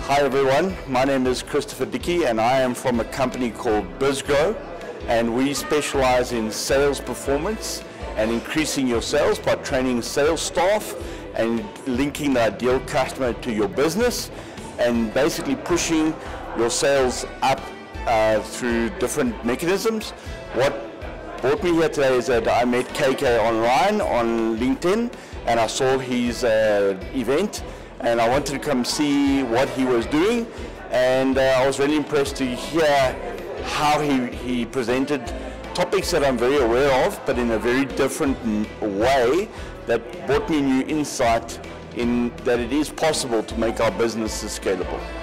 Hi everyone, my name is Christopher Dickey and I am from a company called BizGrow, and we specialize in sales performance and increasing your sales by training sales staff and linking the ideal customer to your business and basically pushing your sales up through different mechanisms. What brought me here today is that I met KK online on LinkedIn and I saw his event, and I wanted to come see what he was doing, and I was really impressed to hear how he presented topics that I'm very aware of, but in a very different way that brought me new insight in that it is possible to make our businesses scalable.